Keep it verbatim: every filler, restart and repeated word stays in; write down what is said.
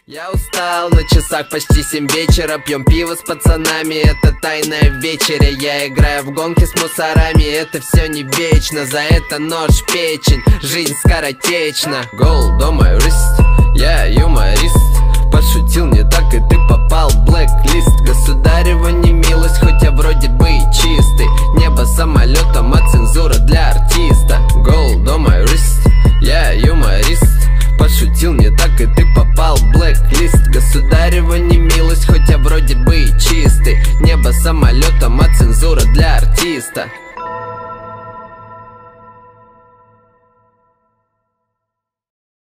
Я устал, на часах почти семь вечера. Пьем пиво с пацанами, это тайная вечеря. Я играю в гонки с мусорами, это все не вечно. За это нож в печень, жизнь скоротечна. Гол, дома, юрист, я юморист. Пошутил не так, и ты попал в блэк-лист. Государева не милость, хоть я вроде бы и чистый. Небо самолетом, а цензура для артиста. Гол, дома, юрист, я юморист. Пошутил не так, и ты попал в блэк-лист. Государева не милость, хоть я вроде бы и чистый. Небо самолетом, а цензура для артиста.